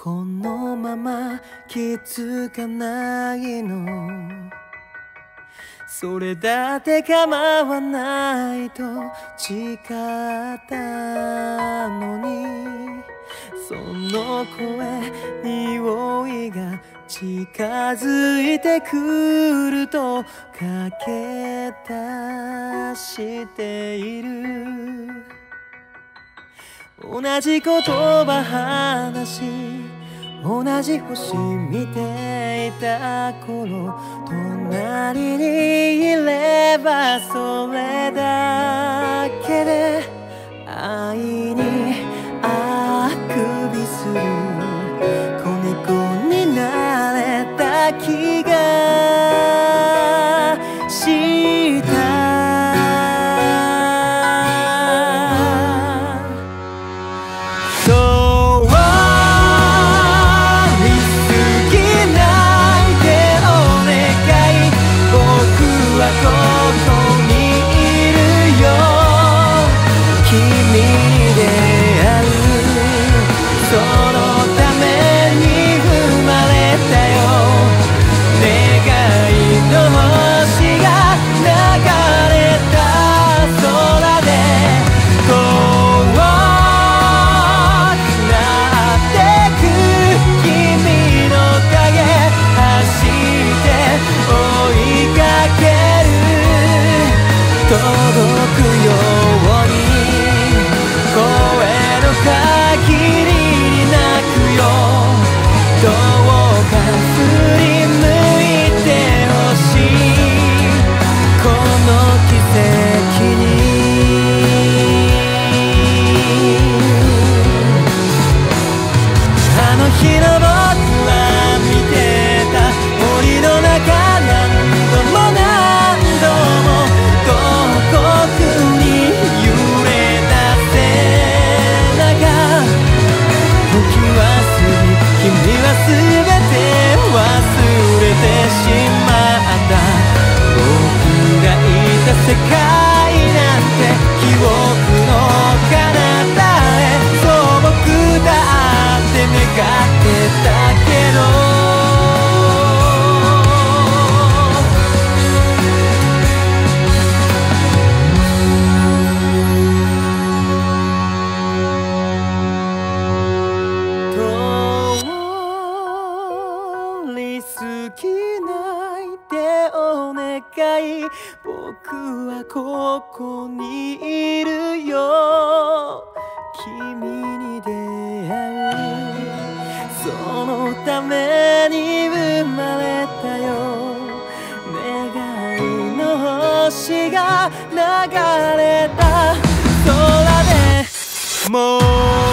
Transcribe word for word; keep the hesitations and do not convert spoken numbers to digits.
このまま気づかないの、それだって構わないと誓ったのに、その声匂いが近づいてくると駆け出している。同じ言葉話し、同じ星見ていた頃、隣にいればそれだけで愛にあくびする。子猫になれた気がした。世界なんて記憶の彼方へ、そう僕だって願ってたけど、通り過ぎないでお願い、僕はここにいるよ。君に出会う、そのために生まれたよ。願いの星が流れた空でもう